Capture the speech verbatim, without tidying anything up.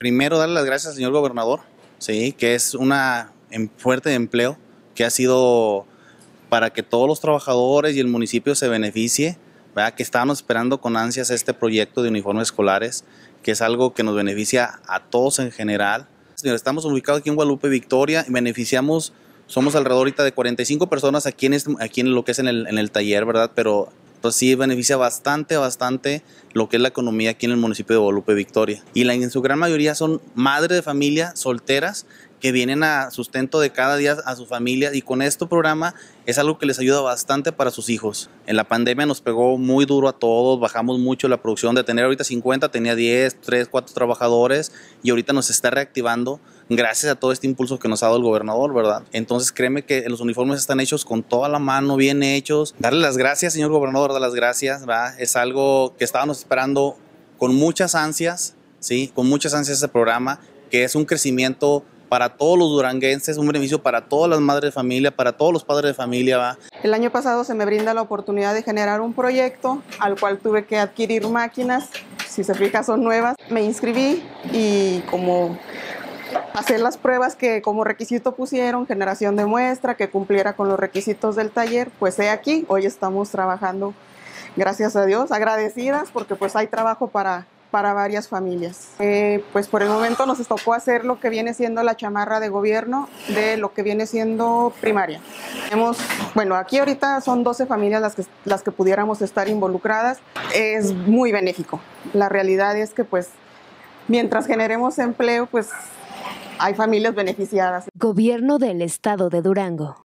primero darle las gracias al señor gobernador, sí, que es una fuerte de empleo que ha sido para que todos los trabajadores y el municipio se beneficie, ¿verdad? Que estábamos esperando con ansias este proyecto de uniformes escolares, que es algo que nos beneficia a todos en general. Estamos ubicados aquí en Guadalupe, Victoria, y beneficiamos, somos alrededor ahorita de cuarenta y cinco personas aquí en, este, aquí en lo que es en el, en el taller, ¿verdad? Pero pues sí beneficia bastante, bastante lo que es la economía aquí en el municipio de Guadalupe, Victoria. Y la, en su gran mayoría son madres de familia solteras que vienen a sustento de cada día a su familia, y con este programa es algo que les ayuda bastante para sus hijos. En la pandemia nos pegó muy duro a todos, bajamos mucho la producción, de tener ahorita cincuenta, tenía diez, tres, cuatro trabajadores, y ahorita nos está reactivando gracias a todo este impulso que nos ha dado el gobernador, ¿verdad? Entonces créeme que los uniformes están hechos con toda la mano, bien hechos. Darle las gracias, señor gobernador, dar las gracias, ¿verdad? Es algo que estábamos esperando con muchas ansias, ¿sí? Con muchas ansias ese programa, que es un crecimiento para todos los duranguenses, un beneficio para todas las madres de familia, para todos los padres de familia, ¿va? El año pasado se me brinda la oportunidad de generar un proyecto al cual tuve que adquirir máquinas, si se fija son nuevas. Me inscribí y como hacer las pruebas que como requisito pusieron, generación de muestra, que cumpliera con los requisitos del taller, pues he aquí, hoy estamos trabajando, gracias a Dios, agradecidas porque pues hay trabajo para para varias familias. Eh, pues por el momento nos tocó hacer lo que viene siendo la chamarra de gobierno de lo que viene siendo primaria. Hemos, bueno, aquí ahorita son doce familias las que, las que pudiéramos estar involucradas. Es muy benéfico. La realidad es que pues mientras generemos empleo, pues hay familias beneficiadas. Gobierno del Estado de Durango.